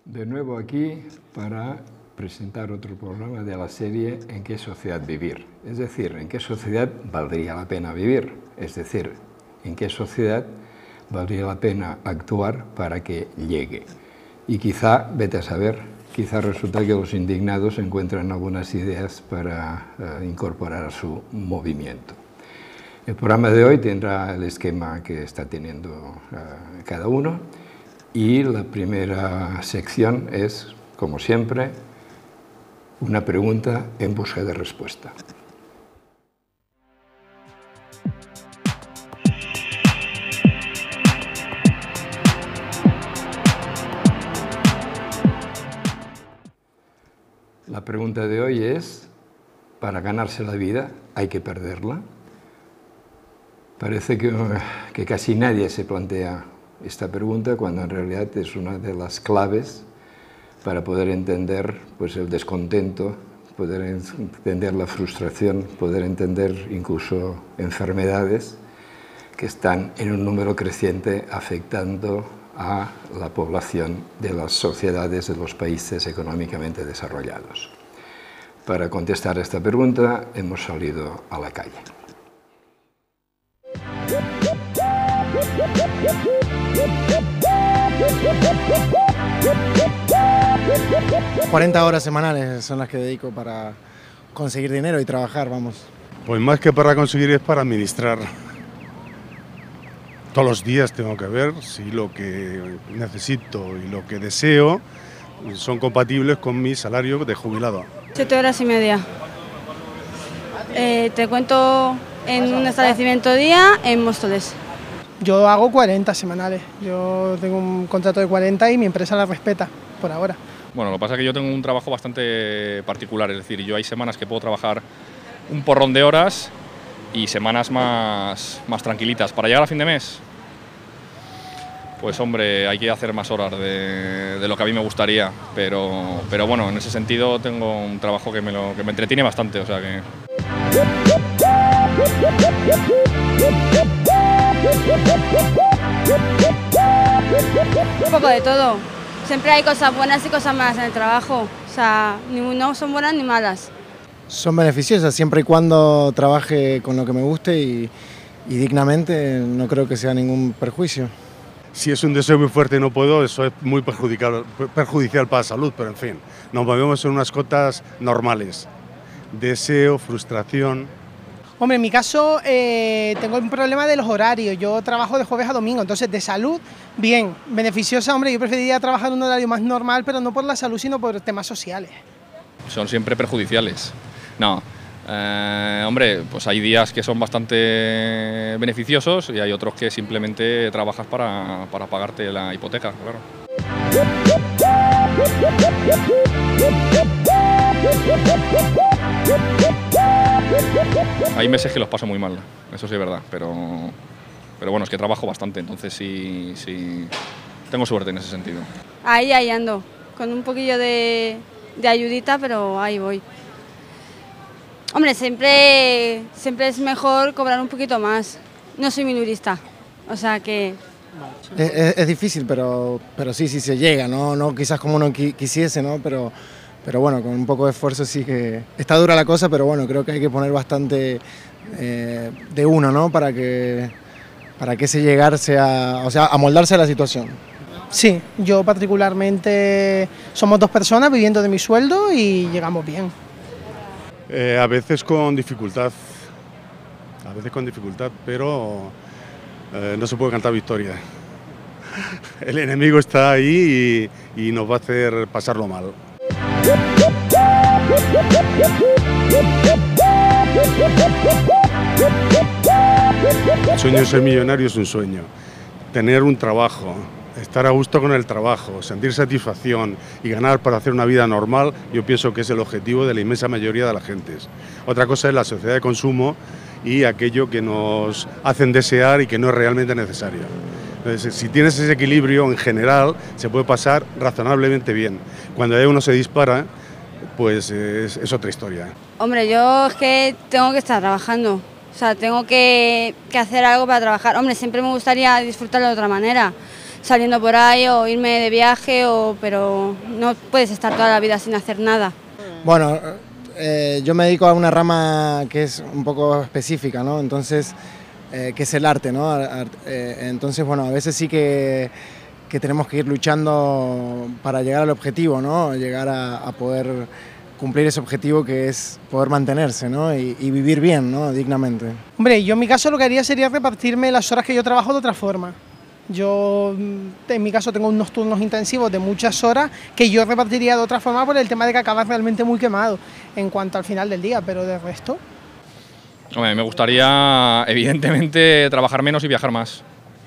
De nuevo aquí para presentar otro programa de la serie ¿En qué sociedad vivir? Es decir, ¿en qué sociedad valdría la pena vivir? Es decir, ¿en qué sociedad valdría la pena actuar para que llegue? Y quizá, vete a saber, quizá resulta que los indignados encuentran algunas ideas para incorporar a su movimiento. El programa de hoy tendrá el esquema que está teniendo cada uno y la primera sección es, como siempre, una pregunta en busca de respuesta. La pregunta de hoy es, ¿para ganarse la vida hay que perderla? Parece que casi nadie se plantea esta pregunta cuando en realidad es una de las claves para poder entender pues, el descontento, poder entender la frustración, poder entender incluso enfermedades que están en un número creciente afectando a la población de las sociedades de los países económicamente desarrollados. Para contestar a esta pregunta hemos salido a la calle. 40 horas semanales son las que dedico para conseguir dinero y trabajar, vamos. Pues más que para conseguir es para administrar. Todos los días tengo que ver si lo que necesito y lo que deseo son compatibles con mi salario de jubilado. 7 horas y media. Te cuento en un establecimiento día en Móstoles. Yo hago 40 semanales. Yo tengo un contrato de 40 y mi empresa la respeta, por ahora. Bueno, lo que pasa es que yo tengo un trabajo bastante particular, es decir, yo hay semanas que puedo trabajar un porrón de horas y semanas más tranquilitas. Para llegar a fin de mes, pues hombre, hay que hacer más horas de lo que a mí me gustaría, pero bueno, en ese sentido tengo un trabajo que me entretiene bastante, o sea que... Un poco de todo. Siempre hay cosas buenas y cosas malas en el trabajo. O sea, no son buenas ni malas. Son beneficiosas siempre y cuando trabaje con lo que me guste y dignamente, no creo que sea ningún perjuicio. Si es un deseo muy fuerte y no puedo, eso es muy perjudicial para la salud, pero en fin, nos movemos en unas cotas normales. Deseo, frustración. Hombre, en mi caso tengo un problema de los horarios. Yo trabajo de jueves a domingo, entonces de salud, bien. Beneficiosa, hombre, yo preferiría trabajar en un horario más normal, pero no por la salud, sino por temas sociales. Son siempre perjudiciales. No, hombre, pues hay días que son bastante beneficiosos y hay otros que simplemente trabajas para pagarte la hipoteca, claro. Hay meses que los paso muy mal, eso sí es verdad, pero bueno, es que trabajo bastante, entonces sí tengo suerte en ese sentido. Ahí ando, con un poquillo de ayudita, pero ahí voy. Hombre, siempre es mejor cobrar un poquito más. No soy minorista, o sea que... Es difícil, pero sí se llega, no quizás como uno quisiese, ¿no? Pero bueno, con un poco de esfuerzo sí que... Está dura la cosa, pero bueno, creo que hay que poner bastante de uno, ¿no? Para que ese llegar sea, o sea, amoldarse a la situación. Sí, yo particularmente somos 2 personas viviendo de mi sueldo y llegamos bien. A veces con dificultad, pero no se puede cantar victoria. El enemigo está ahí y nos va a hacer pasarlo mal. El sueño de ser millonario es un sueño. Tener un trabajo, estar a gusto con el trabajo, sentir satisfacción y ganar para hacer una vida normal, yo pienso que es el objetivo de la inmensa mayoría de la gente. Otra cosa es la sociedad de consumo y aquello que nos hacen desear y que no es realmente necesario. Entonces, si tienes ese equilibrio, en general, se puede pasar razonablemente bien. Cuando uno se dispara, pues es otra historia. Hombre, yo es que tengo que estar trabajando, o sea, tengo que hacer algo para trabajar. Hombre, siempre me gustaría disfrutarlo de otra manera. saliendo por ahí o irme de viaje, pero no puedes estar toda la vida sin hacer nada. Bueno, yo me dedico a una rama que es un poco específica, ¿no? Entonces, que es el arte, ¿no? Entonces, bueno, a veces sí que tenemos que ir luchando para llegar al objetivo, ¿no? Llegar a poder cumplir ese objetivo que es poder mantenerse, ¿no? Y vivir bien, ¿no? Dignamente. Hombre, yo en mi caso lo que haría sería repartirme las horas que yo trabajo de otra forma. Yo en mi caso tengo unos turnos intensivos de muchas horas que yo repartiría de otra forma por el tema de que acabas realmente muy quemado en cuanto al final del día, pero de resto... Hombre, me gustaría evidentemente trabajar menos y viajar más.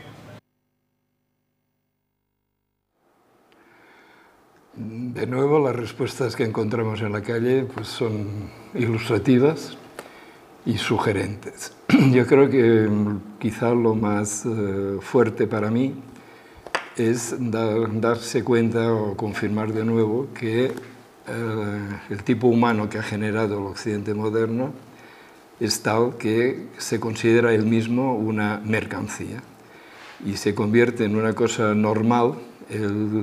De nuevo, las respuestas que encontramos en la calle pues, son ilustrativas y sugerentes. Yo creo que quizá lo más fuerte para mí es darse cuenta o confirmar de nuevo que el tipo humano que ha generado el Occidente moderno es tal que se considera él mismo una mercancía y se convierte en una cosa normal el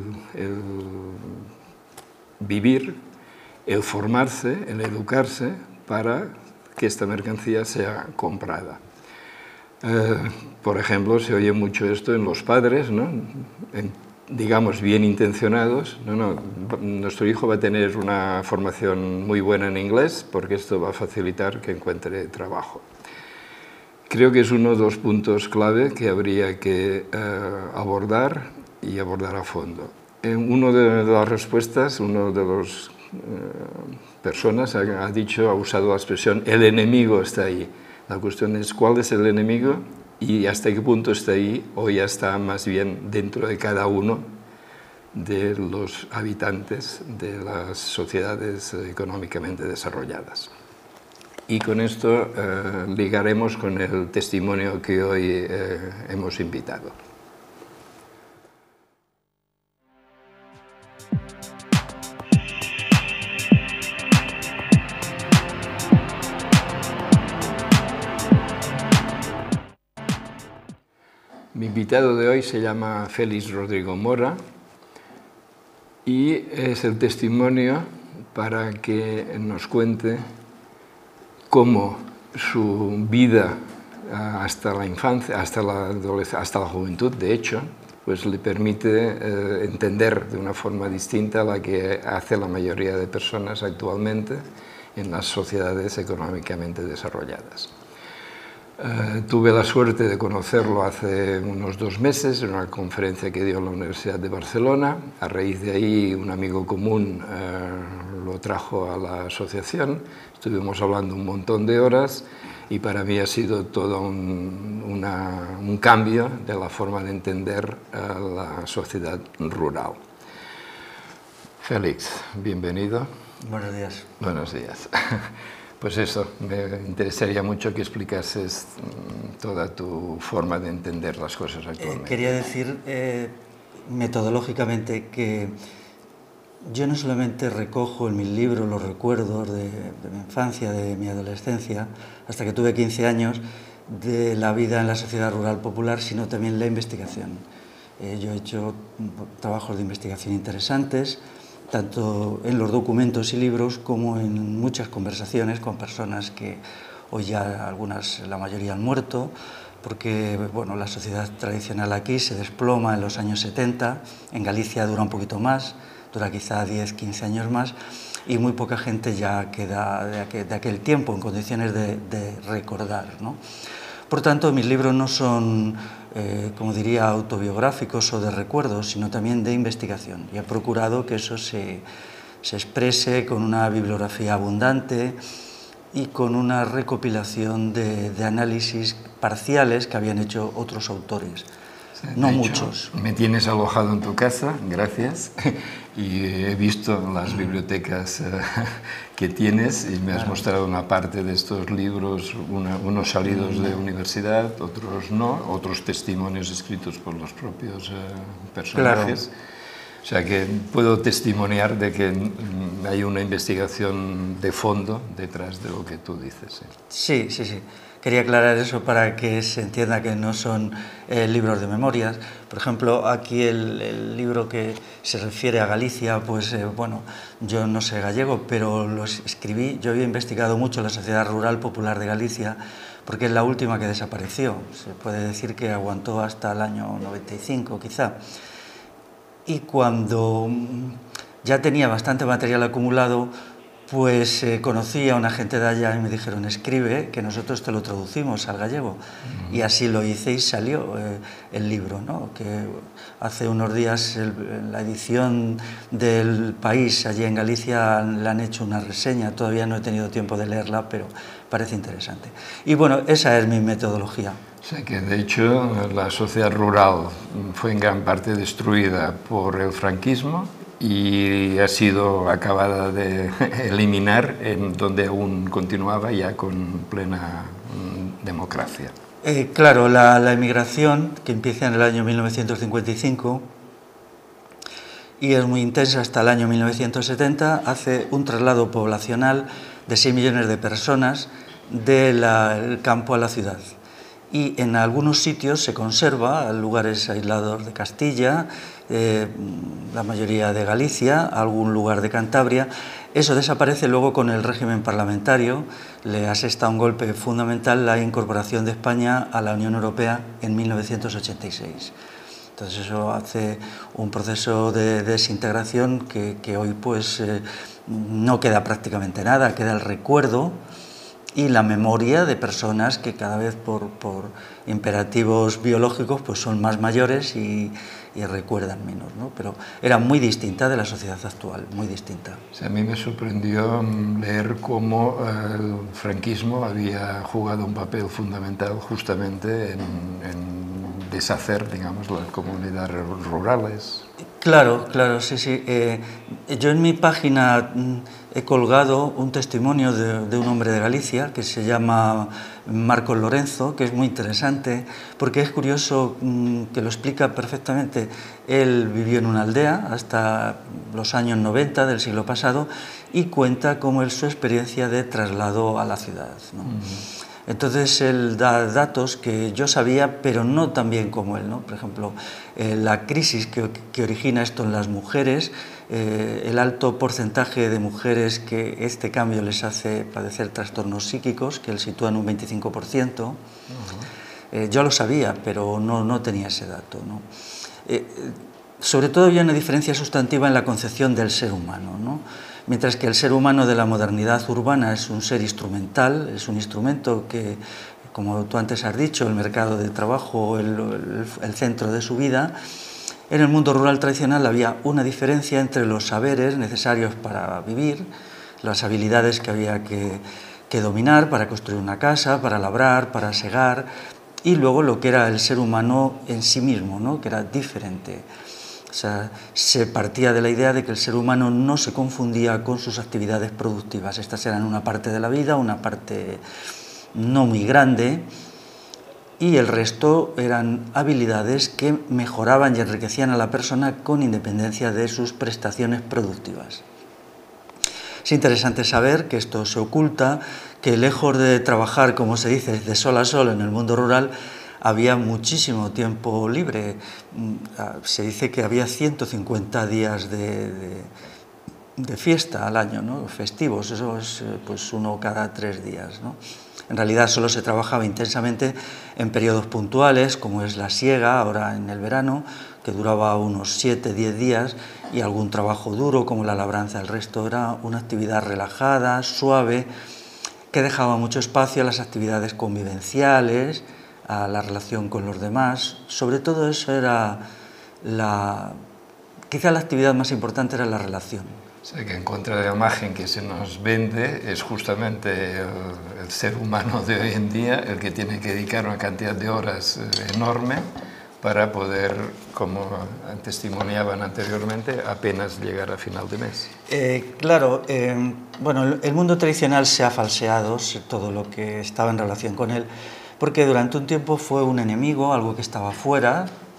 vivir, el formarse, el educarse para que esta mercancía sea comprada. Por ejemplo, se oye mucho esto en los padres, ¿no? Digamos, bien intencionados. Nuestro hijo va a tener una formación muy buena en inglés porque esto va a facilitar que encuentre trabajo. Creo que es uno de los puntos clave que habría que abordar y abordar a fondo. Una de las respuestas, uno de los personas ha usado la expresión el enemigo está ahí. La cuestión es cuál es el enemigo y hasta qué punto está ahí o ya está más bien dentro de cada uno de los habitantes de las sociedades económicamente desarrolladas. Y con esto ligaremos con el testimonio que hoy hemos invitado. Mi invitado de hoy se llama Félix Rodrigo Mora y es el testimonio para que nos cuente cómo su vida hasta la infancia, hasta la juventud, de hecho, pues le permite entender de una forma distinta a la que hace la mayoría de personas actualmente en las sociedades económicamente desarrolladas. Tuve la suerte de conocerlo hace unos 2 meses en una conferencia que dio en la Universidad de Barcelona. A raíz de ahí, un amigo común lo trajo a la asociación. Estuvimos hablando un montón de horas y para mí ha sido todo un cambio de la forma de entender la sociedad rural. Félix, bienvenido. Buenos días. Buenos días. Pues eso, me interesaría mucho que explicases toda tu forma de entender las cosas actualmente. Quería decir metodológicamente que yo no solamente recojo en mis libros los recuerdos de mi infancia, de mi adolescencia, hasta que tuve 15 años, de la vida en la sociedad rural popular, sino también la investigación. Yo he hecho trabajos de investigación interesantes, tanto en los documentos y libros como en muchas conversaciones con personas que hoy ya algunas, la mayoría han muerto, porque bueno, la sociedad tradicional aquí se desploma en los años 70, en Galicia dura un poquito más, dura quizá 10, 15 años más, y muy poca gente ya queda de aquel tiempo en condiciones de recordar, ¿no? Por tanto, mis libros no son, como diría, autobiográficos o de recuerdos, sino también de investigación. Y he procurado que eso se exprese con una bibliografía abundante y con una recopilación de análisis parciales que habían hecho otros autores. Sí, no hecho, muchos. Me tienes alojado en tu casa, gracias, y he visto las bibliotecas que tienes y me has mostrado una parte de estos libros, unos salidos de universidad, otros no, otros testimonios escritos por los propios personajes. Claro. O sea que puedo testimoniar de que hay una investigación de fondo detrás de lo que tú dices. Sí, sí, sí. Quería aclarar eso para que se entienda que no son libros de memorias. Por ejemplo, aquí el libro que se refiere a Galicia, pues bueno, yo no sé gallego, pero lo escribí. Yo había investigado mucho la Sociedad Rural Popular de Galicia, porque es la última que desapareció. Se puede decir que aguantó hasta el año 95, quizá. Y cuando ya tenía bastante material acumulado, pues conocí a una gente de allá y me dijeron, escribe, que nosotros te lo traducimos al gallego. Y así lo hice y salió el libro, ¿no? Que hace unos días la edición del País, allí en Galicia, le han hecho una reseña. Todavía no he tenido tiempo de leerla, pero parece interesante. Y bueno, esa es mi metodología. O sea que, de hecho, la sociedad rural fue en gran parte destruida por el franquismo y ha sido acabada de eliminar en donde aún continuaba ya con plena democracia. Claro, la emigración, que empieza en el año 1955 y es muy intensa hasta el año 1970, hace un traslado poblacional de 6 millones de personas del campo a la ciudad. Y en algunos sitios se conserva, lugares aislados de Castilla, la mayoría de Galicia, algún lugar de Cantabria. Eso desaparece luego con el régimen parlamentario, le asesta un golpe fundamental la incorporación de España a la Unión Europea en 1986. Entonces eso hace un proceso de desintegración que hoy pues no queda prácticamente nada, queda el recuerdo y la memoria de personas que cada vez por imperativos biológicos pues son más mayores y recuerdan menos, ¿no? Pero era muy distinta de la sociedad actual, muy distinta. O sea, a mí me sorprendió leer cómo el franquismo había jugado un papel fundamental justamente en deshacer, digamos, las comunidades rurales. Claro, claro, sí, sí. Yo en mi página he colgado un testimonio de un hombre de Galicia que se llama Marcos Lorenzo, que es muy interesante porque es curioso, que lo explica perfectamente. Él vivió en una aldea hasta los años 90 del siglo pasado y cuenta cómo es su experiencia de traslado a la ciudad, ¿no? Entonces él da datos que yo sabía, pero no tan bien como él, ¿no? Por ejemplo, la crisis que origina esto en las mujeres, el alto porcentaje de mujeres que este cambio les hace padecer trastornos psíquicos, que él sitúa en un 25%. Yo lo sabía, pero no tenía ese dato, ¿no? Sobre todo había una diferencia sustantiva en la concepción del ser humano, ¿no? Mientras que el ser humano de la modernidad urbana es un ser instrumental, es un instrumento que, como tú antes has dicho, el mercado de trabajo, el centro de su vida, en el mundo rural tradicional había una diferencia entre los saberes necesarios para vivir, las habilidades que había que dominar para construir una casa, para labrar, para segar, y luego lo que era el ser humano en sí mismo, ¿no? Que era diferente. O sea, se partía de la idea de que el ser humano no se confundía con sus actividades productivas. Estas eran una parte de la vida, una parte no muy grande, y el resto eran habilidades que mejoraban y enriquecían a la persona con independencia de sus prestaciones productivas. Es interesante saber que esto se oculta, que lejos de trabajar, como se dice, de sol a sol en el mundo rural, había muchísimo tiempo libre. Se dice que había 150 días de fiesta al año, ¿no? Festivos, eso es pues uno cada 3 días, ¿no? En realidad solo se trabajaba intensamente en periodos puntuales, como es la siega, ahora en el verano, que duraba unos 7-10 días, y algún trabajo duro, como la labranza. El resto era una actividad relajada, suave, que dejaba mucho espacio a las actividades convivenciales, a la relación con los demás. Sobre todo eso era quizá la actividad más importante era la relación. O sea, que en contra de la imagen que se nos vende, es justamente el ser humano de hoy en día el que tiene que dedicar una cantidad de horas enorme para poder, como testimoniaban anteriormente, apenas llegar a final de mes. Claro, bueno, el mundo tradicional se ha falseado, todo lo que estaba en relación con él, porque durante un tiempo fue un enemigo, algo que estaba fuera,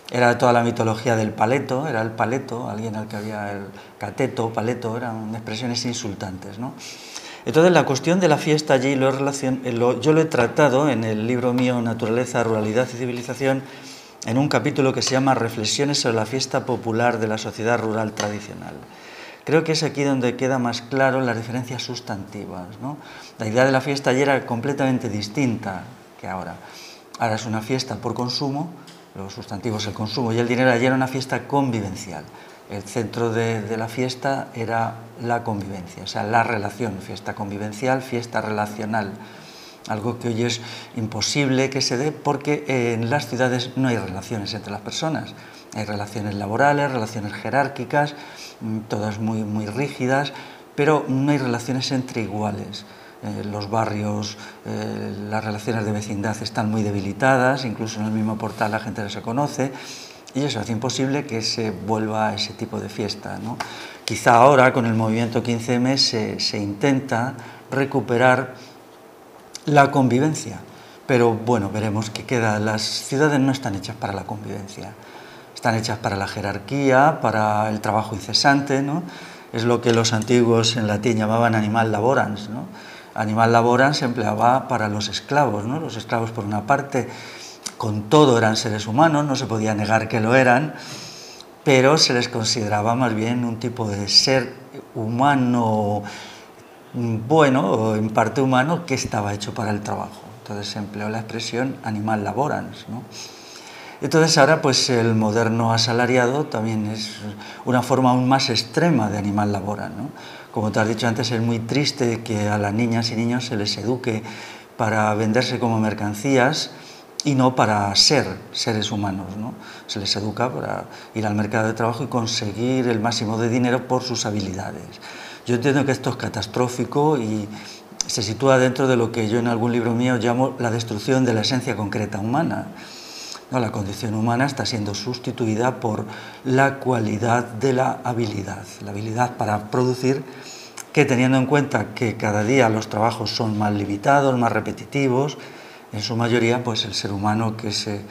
era de toda la mitología del paleto, era el paleto, alguien al que había el cateto, paleto, eran expresiones insultantes, ¿no? Entonces la cuestión de la fiesta allí yo lo he tratado en el libro mío Naturaleza, Ruralidad y Civilización, en un capítulo que se llama Reflexiones sobre la fiesta popular de la sociedad rural tradicional. Creo que es aquí donde queda más claro las diferencias sustantivas, ¿no? La idea de la fiesta ayer era completamente distinta que ahora. Ahora es una fiesta por consumo, los sustantivos el consumo y el dinero. Ayer era una fiesta convivencial. El centro de la fiesta era la convivencia, o sea, la relación, fiesta convivencial, fiesta relacional. Algo que hoy es imposible que se dé porque en las ciudades no hay relaciones entre las personas. Hay relaciones laborales, relaciones jerárquicas, todas muy rígidas, pero no hay relaciones entre iguales. Los barrios, las relaciones de vecindad están muy debilitadas, incluso en el mismo portal la gente no se conoce, y eso hace imposible que se vuelva a ese tipo de fiesta, ¿no? Quizá ahora, con el movimiento 15M, se intenta recuperar la convivencia, pero bueno, veremos qué queda. Las ciudades no están hechas para la convivencia, están hechas para la jerarquía, para el trabajo incesante, ¿no? Es lo que los antiguos en latín llamaban animal laborans, ¿no? Animal laborans se empleaba para los esclavos, ¿no? Los esclavos, por una parte, con todo eran seres humanos, no se podía negar que lo eran, pero se les consideraba más bien un tipo de ser humano, bueno, en parte humano, que estaba hecho para el trabajo. Entonces se empleó la expresión animal laborans, ¿no? Entonces ahora pues el moderno asalariado también es una forma aún más extrema de animal laboral, ¿no? Como te has dicho antes, es muy triste que a las niñas y niños se les eduque para venderse como mercancías y no para ser seres humanos, ¿no? Se les educa para ir al mercado de trabajo y conseguir el máximo de dinero por sus habilidades. Yo entiendo que esto es catastrófico y se sitúa dentro de lo que yo en algún libro mío llamo la destrucción de la esencia concreta humana. No, la condición humana está siendo sustituida por la cualidad de la habilidad para producir, que teniendo en cuenta que cada día los trabajos son más limitados, más repetitivos, en su mayoría pues el ser humano que se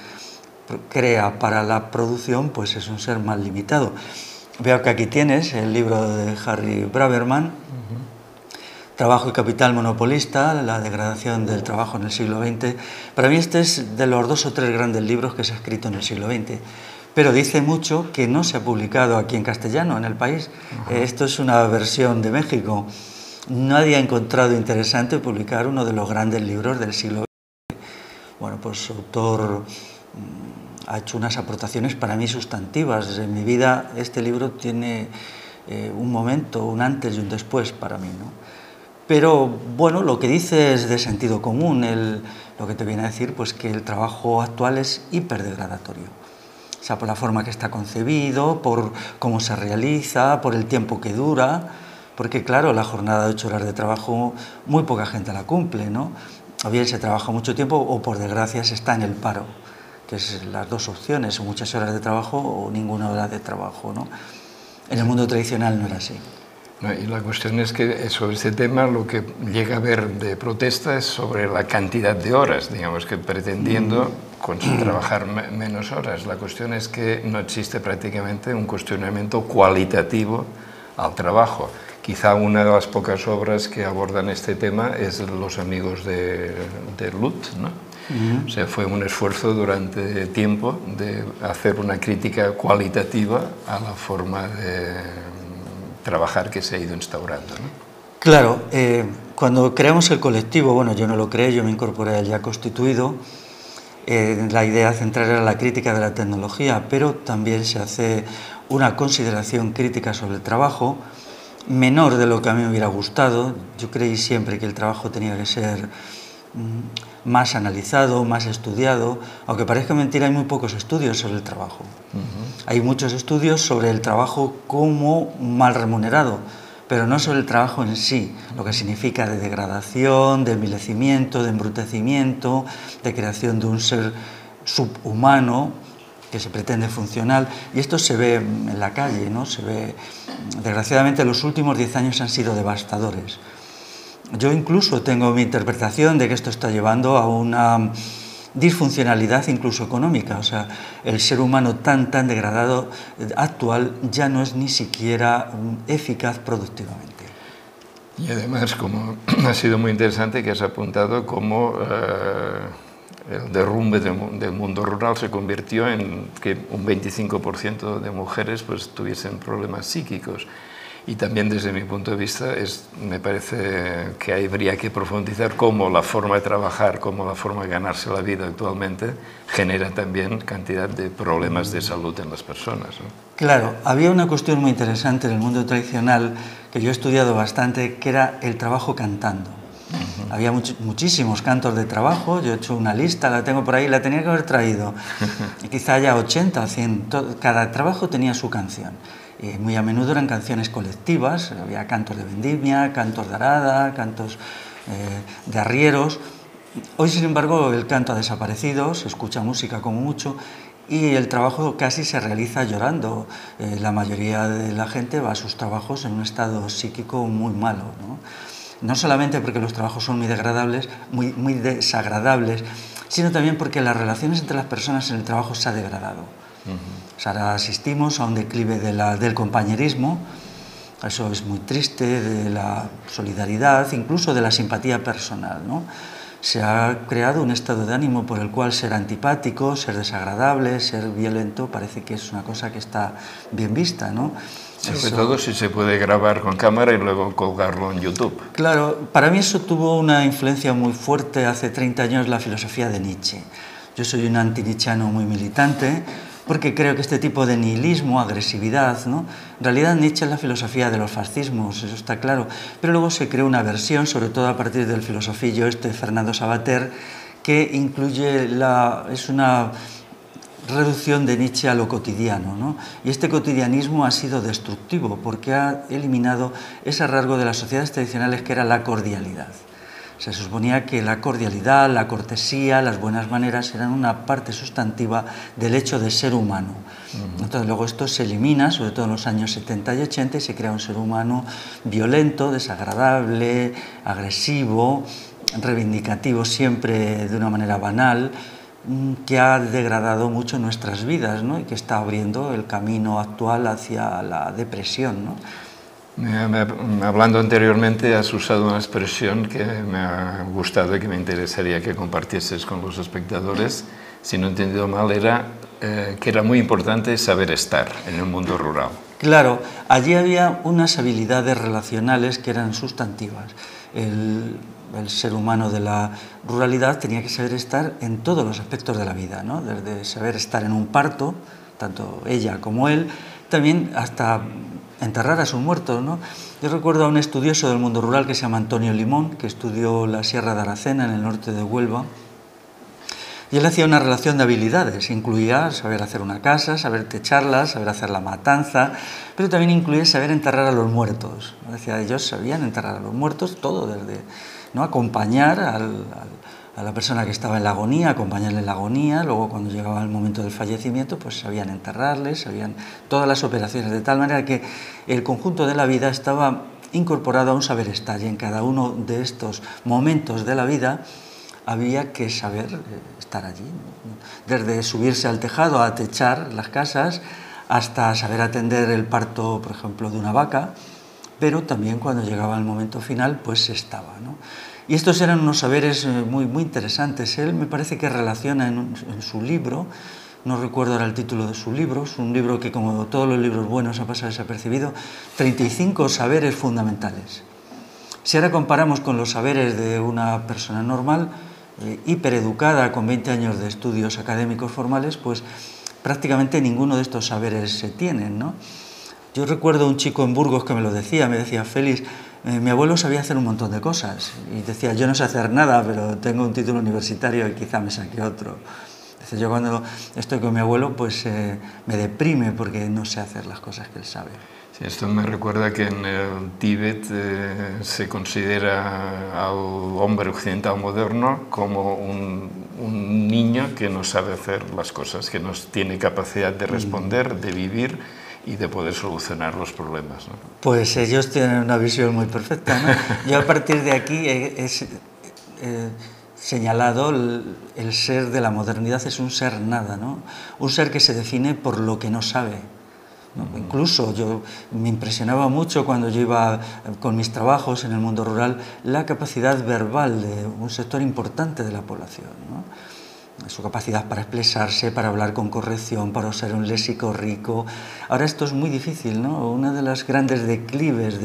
crea para la producción pues es un ser más limitado. Veo que aquí tienes el libro de Harry Braverman, Trabajo y capital monopolista, la degradación del trabajo en el siglo XX. Para mí este es de los 2 o 3 grandes libros que se ha escrito en el siglo XX, pero dice mucho que no se ha publicado aquí en castellano, en el país. Esto es una versión de México. Nadie ha encontrado interesante publicar uno de los grandes libros del siglo XX. Bueno, pues su autor ha hecho unas aportaciones para mí sustantivas. En mi vida este libro tiene un momento, un antes y un después para mí, ¿no? Pero bueno, lo que dice es de sentido común, lo que te viene a decir pues que el trabajo actual es hiperdegradatorio. O sea, por la forma que está concebido, por cómo se realiza, por el tiempo que dura, porque claro, la jornada de 8 horas de trabajo muy poca gente la cumple, ¿no? O bien se trabaja mucho tiempo o por desgracia se está en el paro, que es las dos opciones, o muchas horas de trabajo o ninguna hora de trabajo, ¿no? En el mundo tradicional no era así. No, y la cuestión es que sobre este tema lo que llega a haber de protesta es sobre la cantidad de horas, digamos que pretendiendo trabajar menos horas. La cuestión es que no existe prácticamente un cuestionamiento cualitativo al trabajo. Quizá una de las pocas obras que abordan este tema es Los amigos de Lut, ¿no? O sea, fue un esfuerzo durante tiempo de hacer una crítica cualitativa a la forma de trabajar que se ha ido instaurando, ¿no? Claro, cuando creamos el colectivo, bueno, yo no lo creé, yo me incorporé al ya constituido, la idea central era la crítica de la tecnología, pero también se hace una consideración crítica sobre el trabajo, menor de lo que a mí me hubiera gustado. Yo creí siempre que el trabajo tenía que ser más analizado, más estudiado, aunque parezca mentira, hay muy pocos estudios sobre el trabajo. Hay muchos estudios sobre el trabajo como mal remunerado, pero no sobre el trabajo en sí, lo que significa de degradación, de envilecimiento, de embrutecimiento, de creación de un ser subhumano que se pretende funcional, y esto se ve en la calle, ¿no? Se ve, desgraciadamente, los últimos 10 años han sido devastadores. Yo incluso tengo mi interpretación de que esto está llevando a una disfuncionalidad incluso económica. O sea, el ser humano tan degradado actual ya no es ni siquiera eficaz productivamente. Y además, como ha sido muy interesante que has apuntado cómo el derrumbe del mundo rural se convirtió en que un 25% de mujeres pues tuviesen problemas psíquicos. Y también desde mi punto de vista me parece que habría que profundizar cómo la forma de trabajar, cómo la forma de ganarse la vida actualmente genera también cantidad de problemas de salud en las personas, ¿no? Claro, había una cuestión muy interesante en el mundo tradicional que yo he estudiado bastante, que era el trabajo cantando. Había muchísimos cantos de trabajo, yo he hecho una lista, la tengo por ahí, la tenía que haber traído, y quizá haya 80 o 100, cada trabajo tenía su canción. Muy a menudo eran canciones colectivas, había cantos de vendimia, cantos de arada, cantos de arrieros. Hoy, sin embargo, el canto ha desaparecido, se escucha música como mucho y el trabajo casi se realiza llorando. La mayoría de la gente va a sus trabajos en un estado psíquico muy malo, ¿no? No solamente porque los trabajos son muy degradables, muy desagradables, sino también porque las relaciones entre las personas en el trabajo se ha degradado. O sea, ahora asistimos a un declive del compañerismo, eso es muy triste, de la solidaridad, incluso de la simpatía personal, ¿no? Se ha creado un estado de ánimo por el cual ser antipático, ser desagradable, ser violento, parece que es una cosa que está bien vista, ¿no? Sobre todo si se puede grabar con cámara y luego colgarlo en YouTube. Claro, para mí eso tuvo una influencia muy fuerte hace 30 años, la filosofía de Nietzsche. Yo soy un anti-nietzscheano muy militante, porque creo que este tipo de nihilismo, agresividad, ¿no? En realidad Nietzsche es la filosofía de los fascismos, eso está claro, pero luego se creó una versión, sobre todo a partir del filosofillo Fernando Savater, que incluye es una reducción de Nietzsche a lo cotidiano, ¿no? Y este cotidianismo ha sido destructivo porque ha eliminado ese rasgo de las sociedades tradicionales que era la cordialidad. Se suponía que la cordialidad, la cortesía, las buenas maneras eran una parte sustantiva del hecho de ser humano. Entonces luego esto se elimina, sobre todo en los años 70 y 80, y se crea un ser humano violento, desagradable, agresivo, reivindicativo siempre de una manera banal, que ha degradado mucho nuestras vidas, ¿no? Y que está abriendo el camino actual hacia la depresión, ¿no? Hablando anteriormente, has usado una expresión que me ha gustado y que me interesaría que compartieses con los espectadores. Si no he entendido mal, era que era muy importante saber estar en el mundo rural. Claro, allí había unas habilidades relacionales que eran sustantivas. El ser humano de la ruralidad tenía que saber estar en todos los aspectos de la vida, ¿no? Desde saber estar en un parto, tanto ella como él, también hasta enterrar a sus muertos, ¿no? Yo recuerdo a un estudioso del mundo rural que se llama Antonio Limón, que estudió la Sierra de Aracena en el norte de Huelva, y él hacía una relación de habilidades, incluía saber hacer una casa, saber techarla, saber hacer la matanza, pero también incluía saber enterrar a los muertos. Decía, ellos sabían enterrar a los muertos, todo, desde, ¿no?, acompañar a la persona que estaba en la agonía, acompañarle en la agonía, luego cuando llegaba el momento del fallecimiento, pues sabían enterrarles, sabían todas las operaciones, de tal manera que el conjunto de la vida estaba incorporado a un saber estar, y en cada uno de estos momentos de la vida había que saber estar allí, desde subirse al tejado a techar las casas, hasta saber atender el parto, por ejemplo, de una vaca, pero también cuando llegaba el momento final, pues se estaba, ¿no? Y estos eran unos saberes muy interesantes. Él me parece que relaciona en su libro, no recuerdo ahora el título de su libro, es un libro que, como todos los libros buenos, ha pasado desapercibido, 35 saberes fundamentales. Si ahora comparamos con los saberes de una persona normal, hipereducada, con 20 años de estudios académicos formales, pues prácticamente ninguno de estos saberes se tienen, ¿no? Yo recuerdo un chico en Burgos que me lo decía, Félix, mi abuelo sabía hacer un montón de cosas, y decía, yo no sé hacer nada, pero tengo un título universitario y quizá me saque otro. Dice, yo cuando estoy con mi abuelo, pues me deprime porque no sé hacer las cosas que él sabe. Sí, esto me recuerda que en el Tíbet se considera al hombre occidental moderno como un niño que no sabe hacer las cosas, que no tiene capacidad de responder, de vivir y de poder solucionar los problemas, ¿no? Pues ellos tienen una visión muy perfecta, ¿no? Yo a partir de aquí señalado, el ser de la modernidad es un ser nada, ¿no? Un ser que se define por lo que no sabe, ¿no? Incluso me impresionaba mucho cuando yo iba con mis trabajos en el mundo rural la capacidad verbal de un sector importante de la población, ¿no? Su capacidad para expresarse, para hablar con corrección, para usar un léxico rico. Ahora esto es muy difícil, ¿no? Uno de los grandes declives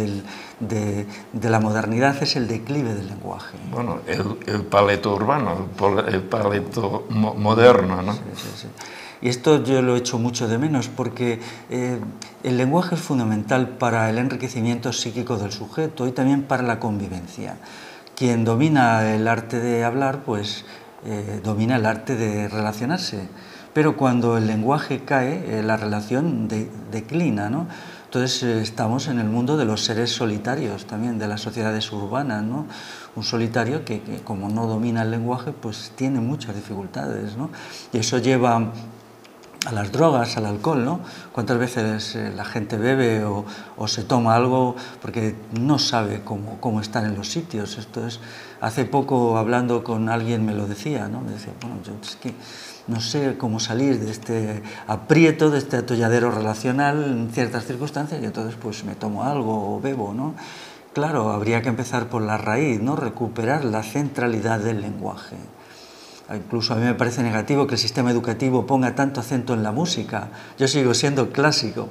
de la modernidad es el declive del lenguaje. Bueno, el paleto urbano, el paleto moderno, ¿no? Sí, sí, sí. Y esto yo lo echo mucho de menos porque el lenguaje es fundamental para el enriquecimiento psíquico del sujeto y también para la convivencia. Quien domina el arte de hablar, pues domina el arte de relacionarse, pero cuando el lenguaje cae, la relación declina, ¿no? Entonces estamos en el mundo de los seres solitarios, también de las sociedades urbanas, ¿no? Un solitario que como no domina el lenguaje, pues tiene muchas dificultades, ¿no? Y eso lleva a las drogas, al alcohol, ¿no? ¿Cuántas veces la gente bebe o se toma algo porque no sabe cómo están en los sitios? Esto es, hace poco hablando con alguien me lo decía, ¿no? Me decía, bueno, yo es que no sé cómo salir de este aprieto, de este atolladero relacional en ciertas circunstancias y entonces pues me tomo algo o bebo, ¿no? Claro, habría que empezar por la raíz, ¿no? Recuperar la centralidad del lenguaje. Incluso a mí me parece negativo que el sistema educativo ponga tanto acento en la música. Yo sigo siendo clásico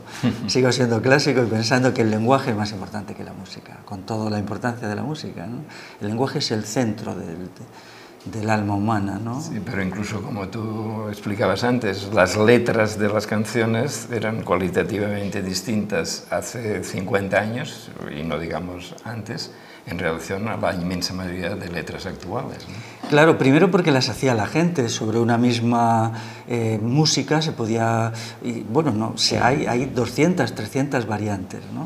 y pensando que el lenguaje es más importante que la música, con toda la importancia de la música, ¿no? El lenguaje es el centro del alma humana, ¿no? Sí, pero incluso como tú explicabas antes, las letras de las canciones eran cualitativamente distintas hace 50 años, y no digamos antes, en relación a la inmensa mayoría de letras actuales, ¿no? Claro, primero porque las hacía la gente, sobre una misma música se podía, hay 200, 300 variantes, ¿no?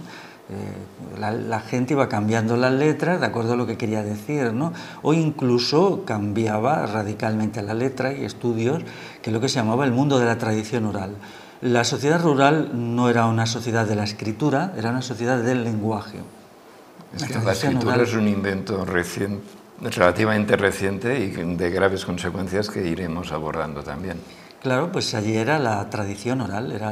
La gente iba cambiando las letras de acuerdo a lo que quería decir, ¿no? O incluso cambiaba radicalmente la letra, y estudios que es lo que se llamaba el mundo de la tradición oral. La sociedad rural no era una sociedad de la escritura, era una sociedad del lenguaje. Es que la escritura es un invento relativamente reciente y de graves consecuencias que iremos abordando también. Claro, pues allí era la tradición oral, era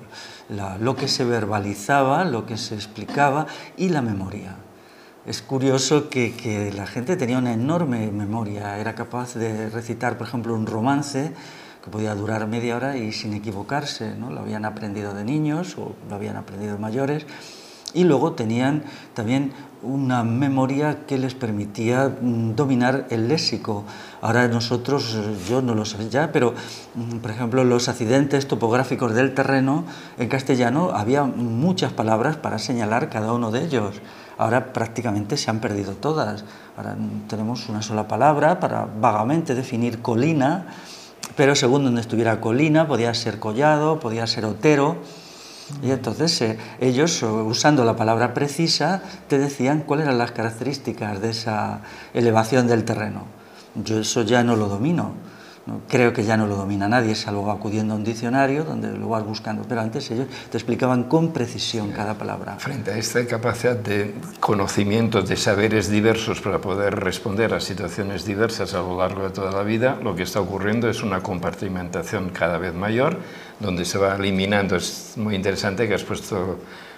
lo que se verbalizaba, lo que se explicaba y la memoria. Es curioso que la gente tenía una enorme memoria, era capaz de recitar, por ejemplo, un romance que podía durar media hora y sin equivocarse, ¿no? Lo habían aprendido de niños o lo habían aprendido de mayores. Y luego tenían también una memoria que les permitía dominar el léxico. Ahora nosotros, yo no lo sé ya, pero por ejemplo los accidentes topográficos del terreno en castellano había muchas palabras para señalar cada uno de ellos. Ahora prácticamente se han perdido todas. Ahora tenemos una sola palabra para vagamente definir colina, pero según donde estuviera colina podía ser collado, podía ser otero. Y entonces ellos, usando la palabra precisa, te decían cuáles eran las características de esa elevación del terreno. Yo eso ya no lo domino, ¿no? Creo que ya no lo domina nadie, salvo acudiendo a un diccionario donde lo vas buscando, pero antes ellos te explicaban con precisión cada palabra. Frente a esta capacidad de conocimientos, de saberes diversos para poder responder a situaciones diversas a lo largo de toda la vida, lo que está ocurriendo es una compartimentación cada vez mayor, donde se va eliminando. Es muy interesante que has puesto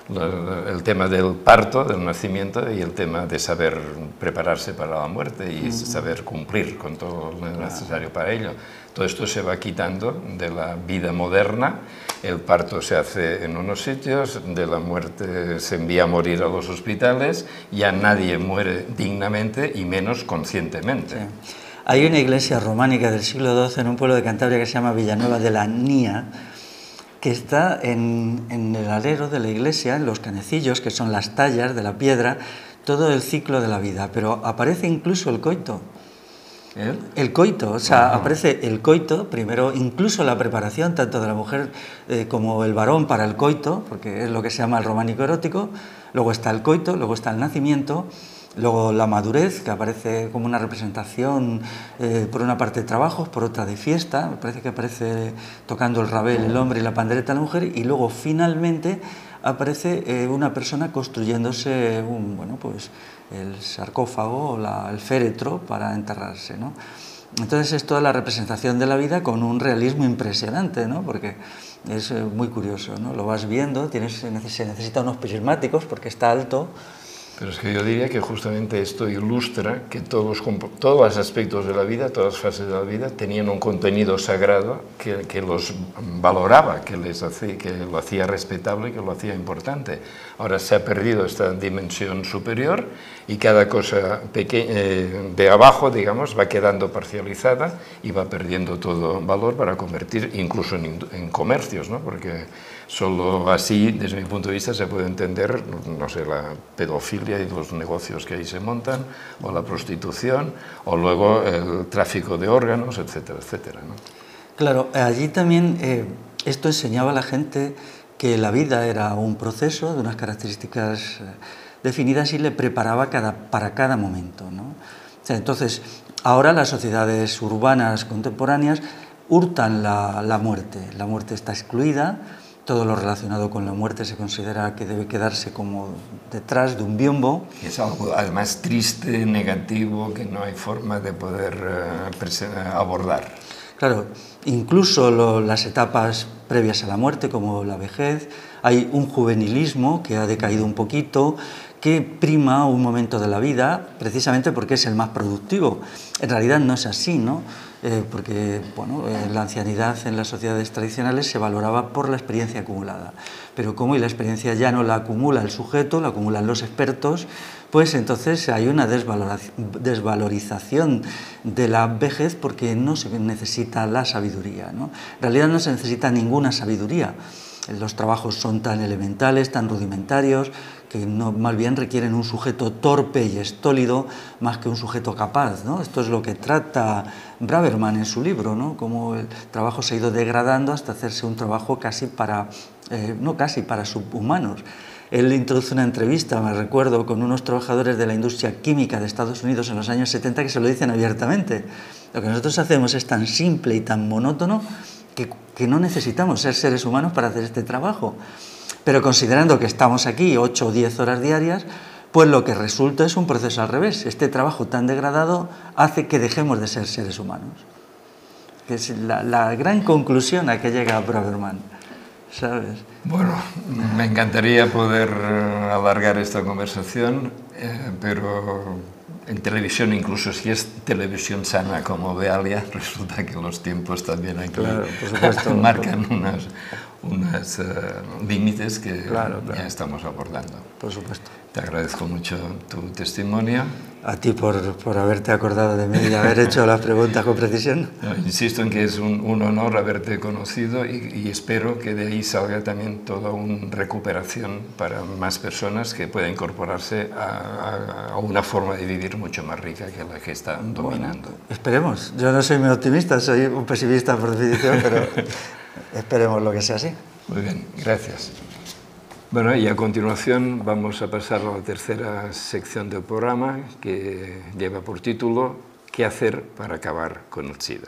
el tema del parto, del nacimiento, y el tema de saber prepararse para la muerte y saber cumplir con todo lo necesario para ello. Todo esto se va quitando de la vida moderna. El parto se hace en unos sitios, de la muerte se envía a morir a los hospitales, ya nadie muere dignamente y menos conscientemente. Sí. Hay una iglesia románica del siglo XII en un pueblo de Cantabria que se llama Villanueva de la Nia, que está en el alero de la iglesia, en los canecillos, que son las tallas de la piedra, todo el ciclo de la vida, pero aparece incluso el coito. El coito, o sea, aparece el coito, primero incluso la preparación tanto de la mujer como el varón para el coito, porque es lo que se llama el románico erótico, luego está el coito, luego está el nacimiento, luego la madurez, que aparece como una representación, por una parte de trabajos, por otra de fiesta, me parece que aparece tocando el rabel el hombre y la pandereta la mujer, y luego finalmente aparece una persona construyéndose el sarcófago o el féretro para enterrarse, ¿no? Entonces es toda la representación de la vida con un realismo impresionante, ¿no? Porque es muy curioso, ¿no? Lo vas viendo, se necesita unos prismáticos porque está alto. Pero es que yo diría que justamente esto ilustra que todos los aspectos de la vida, todas las fases de la vida, tenían un contenido sagrado que los valoraba, que lo hacía respetable, que lo hacía importante. Ahora se ha perdido esta dimensión superior y cada cosa de abajo, digamos, va quedando parcializada y va perdiendo todo valor para convertir incluso en comercios, ¿no? Porque solo así, desde mi punto de vista, se puede entender, no sé, la pedofilia y los negocios que ahí se montan, o la prostitución, o luego el tráfico de órganos, etcétera, etcétera, ¿no? Claro, allí también esto enseñaba a la gente que la vida era un proceso de unas características definidas y le preparaba para cada momento, ¿no? O sea, entonces, ahora las sociedades urbanas contemporáneas hurtan la muerte. La muerte está excluida. Todo lo relacionado con la muerte se considera que debe quedarse como detrás de un biombo. Es algo además triste, negativo, que no hay forma de poder abordar. Claro, incluso las etapas previas a la muerte, como la vejez, hay un juvenilismo que ha decaído un poquito, que prima un momento de la vida, precisamente porque es el más productivo. En realidad no es así, ¿no? Porque la ancianidad en las sociedades tradicionales se valoraba por la experiencia acumulada. Pero como la experiencia ya no la acumula el sujeto, la acumulan los expertos, pues entonces hay una desvalorización de la vejez porque no se necesita la sabiduría, ¿no? En realidad no se necesita ninguna sabiduría. Los trabajos son tan elementales, tan rudimentarios, que más bien requieren un sujeto torpe y estólido más que un sujeto capaz, ¿no? Esto es lo que trata Braverman en su libro, ¿no? Cómo el trabajo se ha ido degradando hasta hacerse un trabajo para subhumanos. Él introduce una entrevista, me recuerdo, con unos trabajadores de la industria química de Estados Unidos en los años 70 que se lo dicen abiertamente. Lo que nosotros hacemos es tan simple y tan monótono que no necesitamos ser seres humanos para hacer este trabajo. Pero considerando que estamos aquí 8 o 10 horas diarias, pues lo que resulta es un proceso al revés. Este trabajo tan degradado hace que dejemos de ser seres humanos. Que es la gran conclusión a que llega Braverman, ¿sabes? Bueno, me encantaría poder alargar esta conversación, pero en televisión, incluso si es televisión sana como Vealia, resulta que los tiempos también aquí, claro, por supuesto, marcan unos límites que ya estamos abordando. Por supuesto. Te agradezco mucho tu testimonio. A ti por haberte acordado de mí y haber hecho las preguntas con precisión. No, insisto en que es un honor haberte conocido y espero que de ahí salga también toda una recuperación para más personas que puedan incorporarse a una forma de vivir mucho más rica que la que están dominando. Bueno, esperemos. Yo no soy muy optimista, soy un pesimista por definición, pero esperemos lo que sea así. Muy bien, gracias. Bueno, y a continuación vamos a pasar a la tercera sección del programa, que lleva por título ¿Qué hacer para acabar con el SIDA?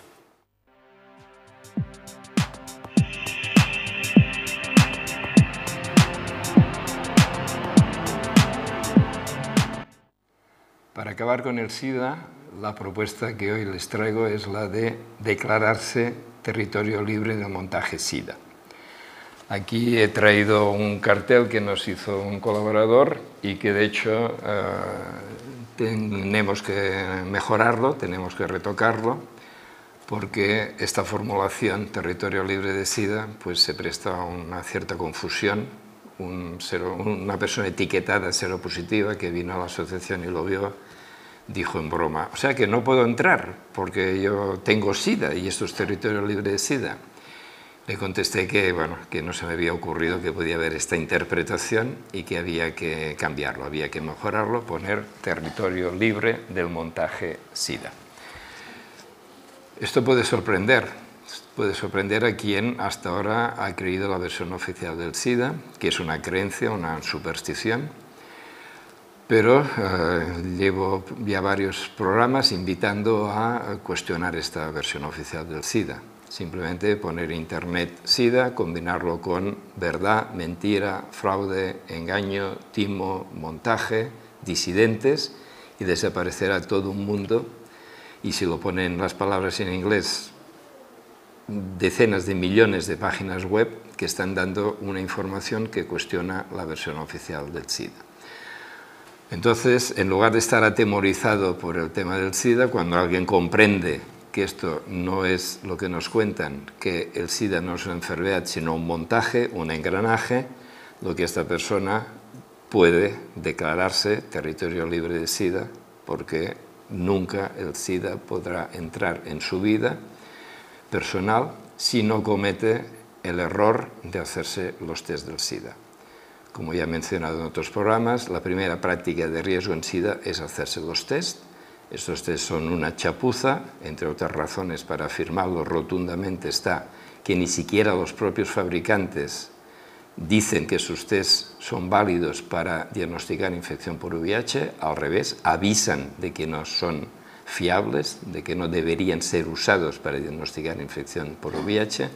Para acabar con el SIDA, la propuesta que hoy les traigo es la de declararse territorio libre del montaje SIDA. Aquí he traído un cartel que nos hizo un colaborador y que de hecho tenemos que mejorarlo, tenemos que retocarlo, porque esta formulación, territorio libre de SIDA, pues se presta a una cierta confusión. Una persona etiquetada seropositiva que vino a la asociación y lo vio, dijo en broma, o sea que no puedo entrar porque yo tengo SIDA y esto es territorio libre de SIDA. Le contesté que, bueno, que no se me había ocurrido que podía haber esta interpretación y que había que cambiarlo, había que mejorarlo, poner territorio libre del montaje SIDA. Esto puede sorprender a quien hasta ahora ha creído la versión oficial del SIDA, que es una creencia, una superstición, pero llevo ya varios programas invitando a cuestionar esta versión oficial del SIDA. simplemente poner Internet SIDA, combinarlo con verdad, mentira, fraude, engaño, timo, montaje, disidentes, y desaparecerá todo un mundo. Y si lo ponen las palabras en inglés, decenas de millones de páginas web que están dando una información que cuestiona la versión oficial del SIDA. Entonces, en lugar de estar atemorizado por el tema del SIDA, cuando alguien comprende que esto no es lo que nos cuentan, que el SIDA no es una enfermedad, sino un montaje, un engranaje, lo que esta persona puede declararse territorio libre de SIDA, porque nunca el SIDA podrá entrar en su vida personal si no comete el error de hacerse los test del SIDA. Como ya he mencionado en otros programas, la primera práctica de riesgo en SIDA es hacerse los test. Estos test son una chapuza, entre otras razones para afirmarlo rotundamente está que ni siquiera los propios fabricantes dicen que sus test son válidos para diagnosticar infección por VIH, al revés, avisan de que no son fiables, de que no deberían ser usados para diagnosticar infección por VIH.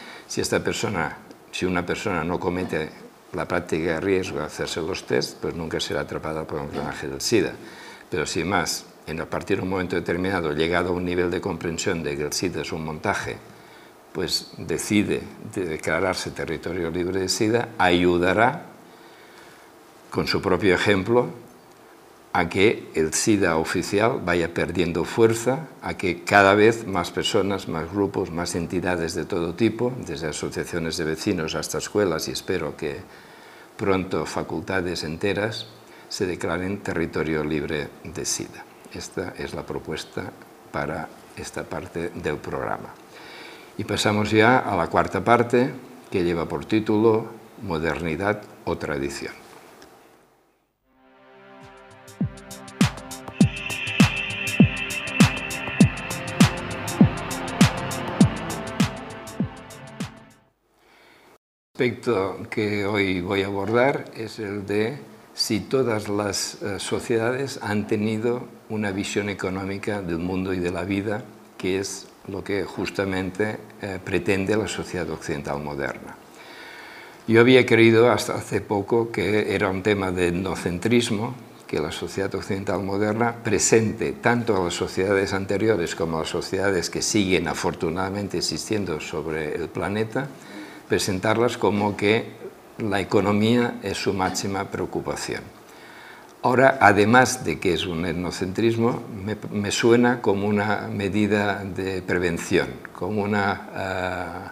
Si una persona no comete la práctica de riesgo de hacerse los test, pues nunca será atrapada por un engranaje del SIDA. Pero si más, a partir de un momento determinado, llegado a un nivel de comprensión de que el SIDA es un montaje, pues decide declararse territorio libre de SIDA, ayudará con su propio ejemplo a que el SIDA oficial vaya perdiendo fuerza, a que cada vez más personas, más grupos, más entidades de todo tipo, desde asociaciones de vecinos hasta escuelas y espero que pronto facultades enteras, se declaren territorio libre de SIDA. Esta es la propuesta para esta parte del programa. Y pasamos ya a la cuarta parte, que lleva por título Modernidad o Tradición. El aspecto que hoy voy a abordar es el de si todas las sociedades han tenido una visión económica del mundo y de la vida, que es lo que justamente pretende la sociedad occidental moderna. Yo había creído hasta hace poco que era un tema de etnocentrismo, que la sociedad occidental moderna presente tanto a las sociedades anteriores como a las sociedades que siguen afortunadamente existiendo sobre el planeta, presentarlas como que la economía es su máxima preocupación. Ahora, además de que es un etnocentrismo, me suena como una medida de prevención, como una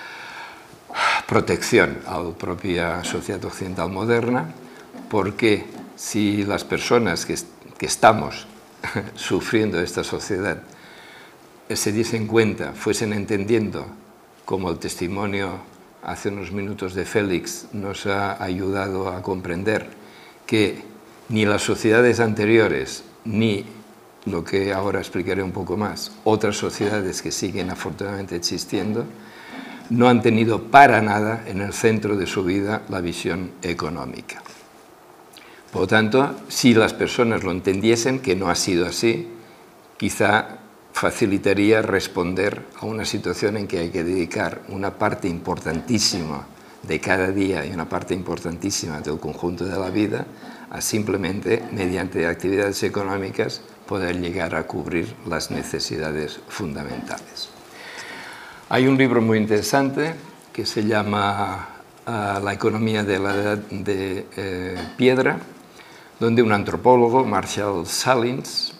protección a la propia sociedad occidental moderna, porque si las personas que estamos sufriendo esta sociedad se diesen cuenta, fuesen entendiendo, como el testimonio hace unos minutos de Félix nos ha ayudado a comprender, que ni las sociedades anteriores, ni lo que ahora explicaré un poco más, otras sociedades que siguen afortunadamente existiendo, no han tenido para nada en el centro de su vida la visión económica. Por lo tanto, si las personas lo entendiesen, que no ha sido así, quizá facilitaría responder a una situación en que hay que dedicar una parte importantísima de cada día y una parte importantísima del conjunto de la vida a simplemente, mediante actividades económicas, poder llegar a cubrir las necesidades fundamentales. Hay un libro muy interesante que se llama La economía de la edad de piedra, donde un antropólogo, Marshall Salins,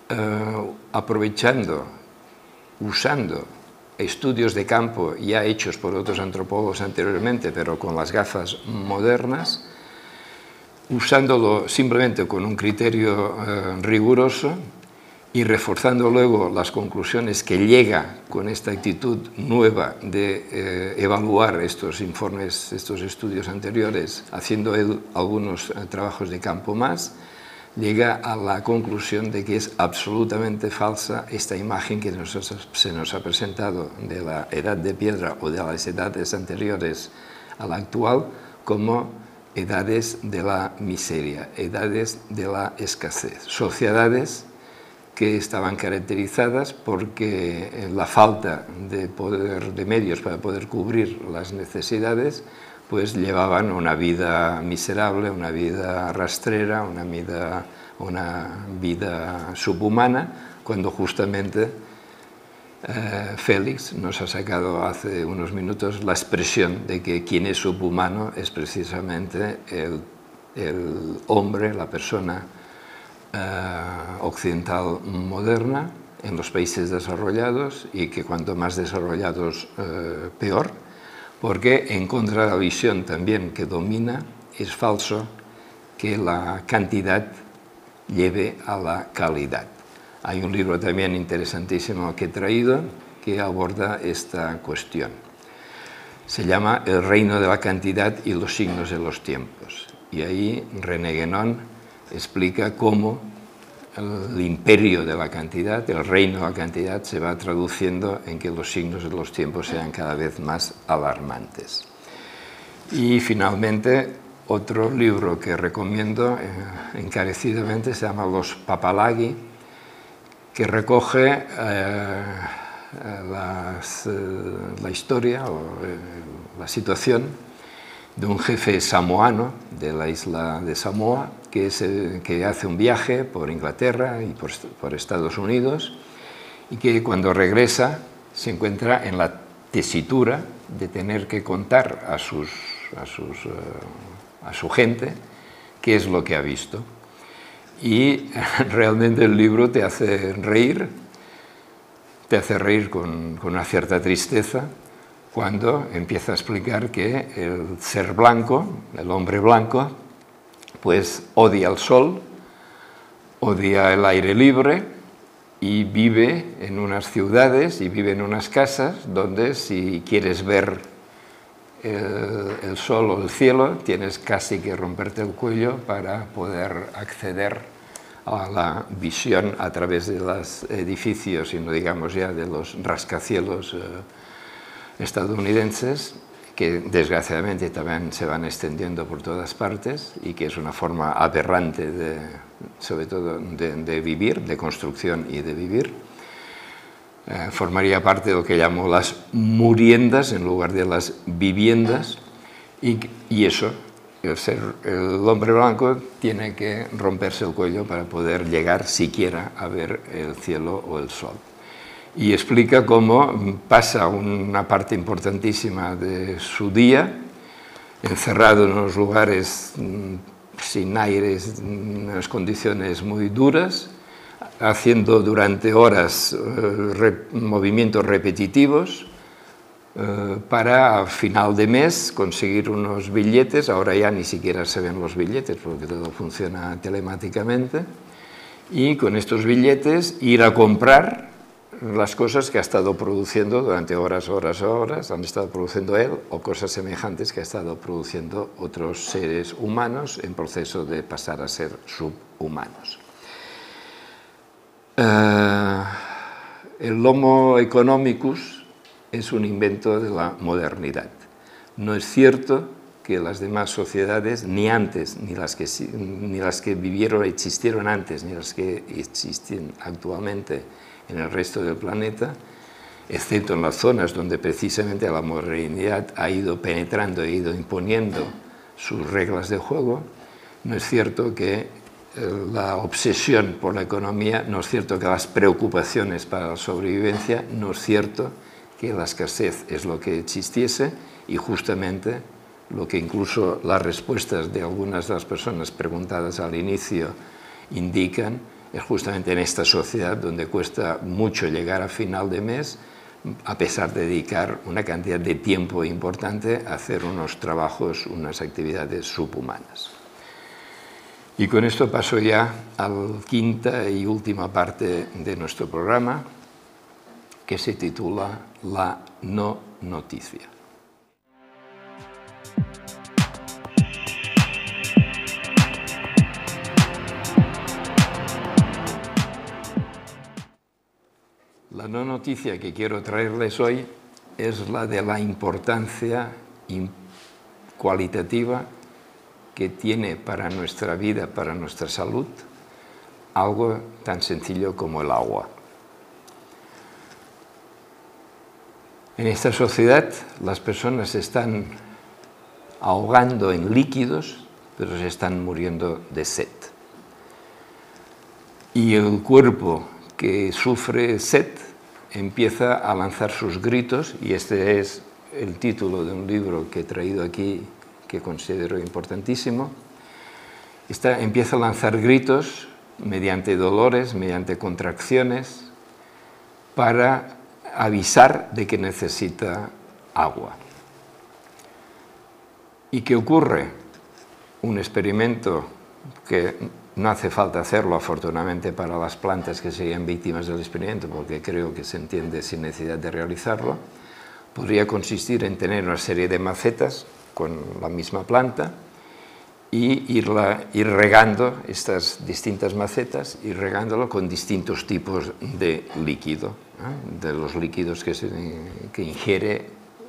usando estudios de campo ya hechos por otros antropólogos anteriormente, pero con las gafas modernas, usándolo simplemente con un criterio riguroso y reforzando luego las conclusiones que llega con esta actitud nueva de evaluar estos informes, estos estudios anteriores, haciendo él algunos trabajos de campo más, llega a la conclusión de que es absolutamente falsa esta imagen que se nos ha presentado de la edad de piedra o de las edades anteriores a la actual como edades de la miseria, edades de la escasez, sociedades que estaban caracterizadas porque la falta de medios para poder cubrir las necesidades, pues llevaban una vida miserable, una vida rastrera, una vida subhumana, cuando justamente Félix nos ha sacado hace unos minutos la expresión de que quien es subhumano es precisamente el hombre, la persona occidental moderna en los países desarrollados, y que cuanto más desarrollados peor, porque en contra de la visión también que domina, es falso que la cantidad lleve a la calidad. Hay un libro también interesantísimo que he traído que aborda esta cuestión. Se llama El reino de la cantidad y los signos de los tiempos. Y ahí René Guénon explica cómo el imperio de la cantidad, el reino de la cantidad, se va traduciendo en que los signos de los tiempos sean cada vez más alarmantes. Y finalmente, otro libro que recomiendo encarecidamente se llama Los Papalagi, que recoge la historia o la situación de un jefe samoano de la isla de Samoa que hace un viaje por Inglaterra y por Estados Unidos, y que cuando regresa se encuentra en la tesitura de tener que contar a su gente qué es lo que ha visto. Y realmente el libro te hace reír con una cierta tristeza, cuando empieza a explicar que el ser blanco, el hombre blanco, pues odia el sol, odia el aire libre y vive en unas ciudades y vive en unas casas donde, si quieres ver el sol o el cielo, tienes casi que romperte el cuello para poder acceder a la visión a través de los edificios, y no digamos ya de los rascacielos estadounidenses, que desgraciadamente también se van extendiendo por todas partes, y que es una forma aberrante, sobre todo de vivir, de construcción y de vivir. Formaría parte de lo que llamo las muriendas en lugar de las viviendas, y eso, el hombre blanco tiene que romperse el cuello para poder llegar siquiera a ver el cielo o el sol. Y explica cómo pasa una parte importantísima de su día encerrado en unos lugares sin aire, en unas condiciones muy duras, haciendo durante horas movimientos repetitivos para a final de mes conseguir unos billetes. Ahora ya ni siquiera se ven los billetes porque todo funciona telemáticamente, y con estos billetes ir a comprar las cosas que ha estado produciendo durante horas, han estado produciendo él, o cosas semejantes que ha estado produciendo otros seres humanos en proceso de pasar a ser subhumanos. El Homo economicus es un invento de la modernidad. No es cierto que las demás sociedades, ni antes, ni las que vivieron, existieron antes, ni las que existen actualmente en el resto del planeta, excepto en las zonas donde precisamente la modernidad ha ido penetrando, ha ido imponiendo sus reglas de juego, no es cierto que la obsesión por la economía, no es cierto que las preocupaciones para la sobrevivencia, no es cierto que la escasez es lo que existiese, y justamente lo que incluso las respuestas de algunas de las personas preguntadas al inicio indican, es justamente en esta sociedad donde cuesta mucho llegar a final de mes, a pesar de dedicar una cantidad de tiempo importante a hacer unos trabajos, unas actividades subhumanas. Y con esto paso ya a la quinta y última parte de nuestro programa, que se titula La no noticia. La no noticia que quiero traerles hoy es la de la importancia cualitativa que tiene para nuestra vida, para nuestra salud, algo tan sencillo como el agua. En esta sociedad las personas se están ahogando en líquidos, pero se están muriendo de sed. Y el cuerpo que sufre sed empieza a lanzar sus gritos, y este es el título de un libro que he traído aquí que considero importantísimo. Empieza a lanzar gritos mediante dolores, mediante contracciones, para avisar de que necesita agua. ¿Y qué ocurre? Un experimento que no hace falta hacerlo, afortunadamente, para las plantas que serían víctimas del experimento, porque creo que se entiende sin necesidad de realizarlo. Podría consistir en tener una serie de macetas con la misma planta y ir regando estas distintas macetas, ir regándolo con distintos tipos de líquido, de los líquidos que ingiere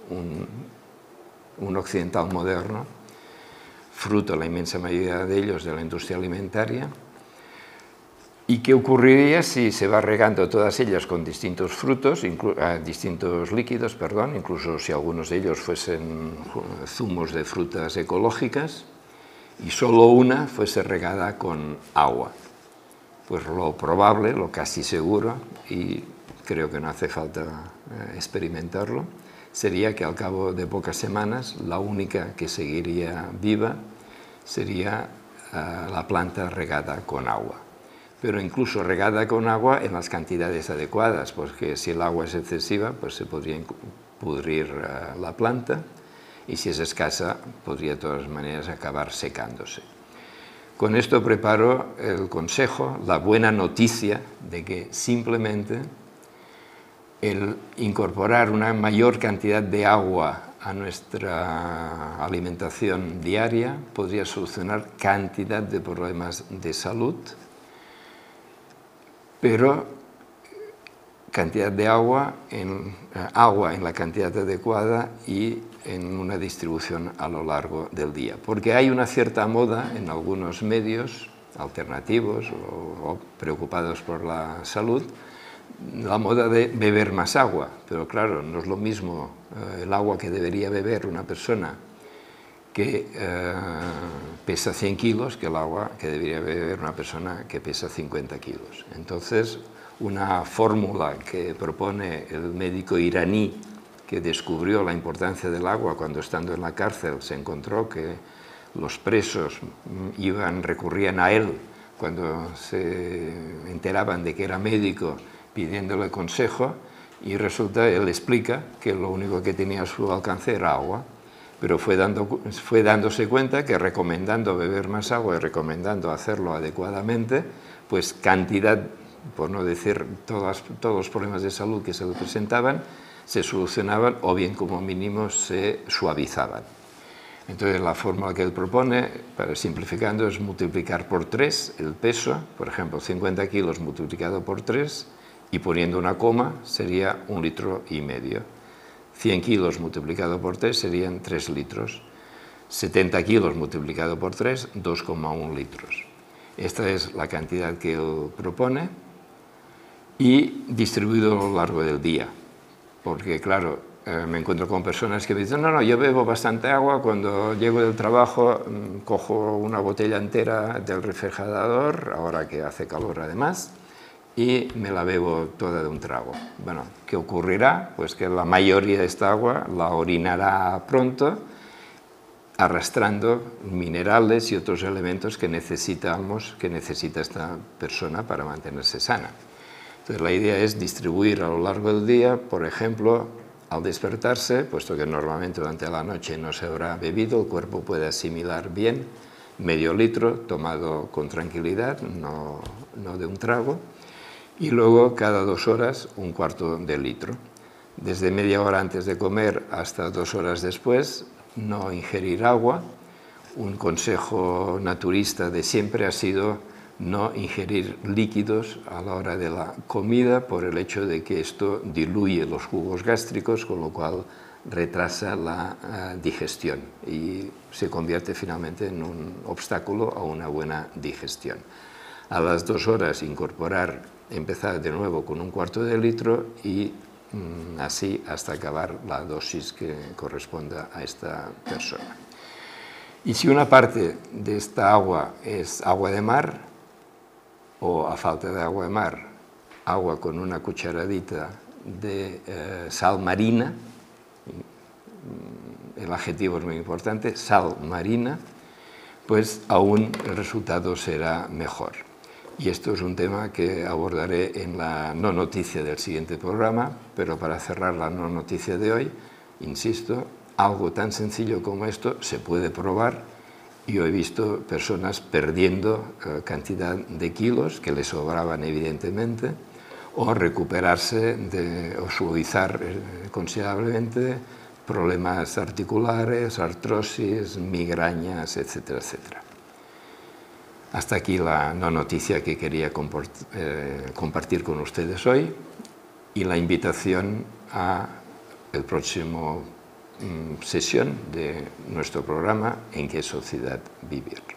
un occidental moderno, fruto, la inmensa mayoría de ellos, de la industria alimentaria. ¿Y qué ocurriría si se va regando todas ellas con distintos distintos líquidos, incluso si algunos de ellos fuesen zumos de frutas ecológicas, y solo una fuese regada con agua? Pues lo probable, lo casi seguro, y creo que no hace falta experimentarlo, sería que al cabo de pocas semanas la única que seguiría viva sería la planta regada con agua. Pero incluso regada con agua en las cantidades adecuadas, porque si el agua es excesiva, pues se podría pudrir la planta, y si es escasa, podría de todas maneras acabar secándose. Con esto preparo el consejo, la buena noticia de que simplemente el incorporar una mayor cantidad de agua a nuestra alimentación diaria podría solucionar cantidad de problemas de salud, pero cantidad de agua en la cantidad adecuada y en una distribución a lo largo del día. Porque hay una cierta moda en algunos medios alternativos o preocupados por la salud, la moda de beber más agua, pero claro, no es lo mismo el agua que debería beber una persona que pesa 100 kilos que el agua que debería beber una persona que pesa 50 kilos. Entonces, una fórmula que propone el médico iraní que descubrió la importancia del agua cuando, estando en la cárcel, se encontró que los presos recurrían a él cuando se enteraban de que era médico, pidiéndole consejo, y resulta, él explica que lo único que tenía a su alcance era agua, pero fue dándose cuenta que recomendando beber más agua y recomendando hacerlo adecuadamente, pues cantidad, por no decir todos los problemas de salud que se le presentaban, se solucionaban o bien como mínimo se suavizaban. Entonces la fórmula que él propone, para simplificando, es multiplicar por 3 el peso, por ejemplo 50 kilos multiplicado por 3, y poniendo una coma sería 1,5 litros. 100 kilos multiplicado por 3 serían 3 litros. 70 kilos multiplicado por 3, 2,1 litros. Esta es la cantidad que él propone, y distribuido a lo largo del día. Porque claro, me encuentro con personas que me dicen, no, yo bebo bastante agua, cuando llego del trabajo cojo una botella entera del refrigerador, ahora que hace calor además, y me la bebo toda de un trago. Bueno, ¿qué ocurrirá? Pues que la mayoría de esta agua la orinará pronto, arrastrando minerales y otros elementos que necesita esta persona para mantenerse sana. Entonces la idea es distribuir a lo largo del día, por ejemplo, al despertarse, puesto que normalmente durante la noche no se habrá bebido, el cuerpo puede asimilar bien medio litro tomado con tranquilidad, no de un trago, y luego cada 2 horas un cuarto de litro. Desde media hora antes de comer hasta 2 horas después, no ingerir agua. Un consejo naturista de siempre ha sido no ingerir líquidos a la hora de la comida, por el hecho de que esto diluye los jugos gástricos, con lo cual retrasa la digestión y se convierte finalmente en un obstáculo a una buena digestión. A las 2 horas empezar de nuevo con 1/4 de litro y así hasta acabar la dosis que corresponda a esta persona. Y si una parte de esta agua es agua de mar, o a falta de agua de mar, agua con una cucharadita de sal marina, el adjetivo es muy importante, sal marina, pues aún el resultado será mejor. Y esto es un tema que abordaré en la no noticia del siguiente programa, pero para cerrar la no noticia de hoy, insisto, algo tan sencillo como esto se puede probar. Yo he visto personas perdiendo cantidad de kilos que les sobraban evidentemente, o recuperarse o suavizar considerablemente problemas articulares, artrosis, migrañas, etcétera, etcétera. Hasta aquí la no noticia que quería compartir con ustedes hoy y la invitación a el próximo sesión de nuestro programa ¿En qué sociedad vivir?